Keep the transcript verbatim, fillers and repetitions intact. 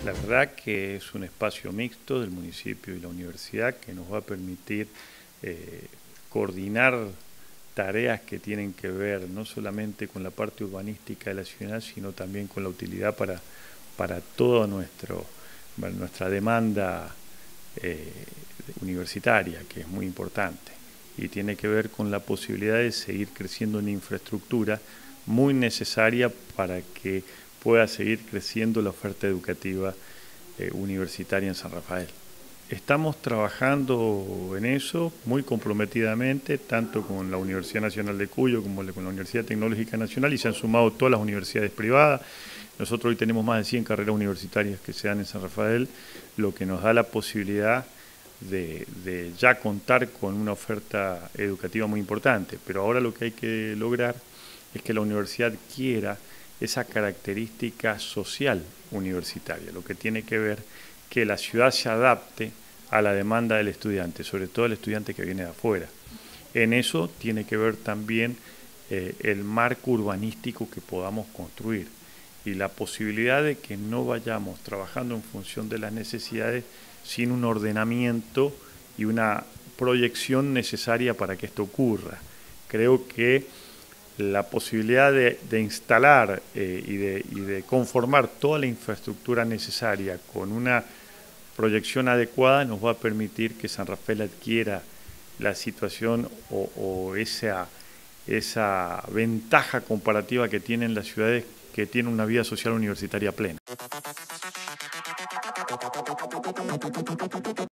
La verdad que es un espacio mixto del municipio y la universidad que nos va a permitir eh, coordinar tareas que tienen que ver no solamente con la parte urbanística de la ciudad, sino también con la utilidad para, para toda nuestro, nuestra demanda eh, universitaria, que es muy importante, y tiene que ver con la posibilidad de seguir creciendo en infraestructura muy necesaria para que pueda seguir creciendo la oferta educativa eh, universitaria en San Rafael. Estamos trabajando en eso muy comprometidamente, tanto con la Universidad Nacional de Cuyo como con la Universidad Tecnológica Nacional, y se han sumado todas las universidades privadas. Nosotros hoy tenemos más de cien carreras universitarias que se dan en San Rafael, lo que nos da la posibilidad de, de ya contar con una oferta educativa muy importante. Pero ahora lo que hay que lograr es que la universidad quiera esa característica social universitaria, lo que tiene que ver que la ciudad se adapte a la demanda del estudiante, sobre todo el estudiante que viene de afuera. En eso tiene que ver también eh, el marco urbanístico que podamos construir y la posibilidad de que no vayamos trabajando en función de las necesidades sin un ordenamiento y una proyección necesaria para que esto ocurra. Creo que la posibilidad de, de instalar eh, y, de, y de conformar toda la infraestructura necesaria con una proyección adecuada nos va a permitir que San Rafael adquiera la situación o, o esa, esa ventaja comparativa que tienen las ciudades que tienen una vida social universitaria plena.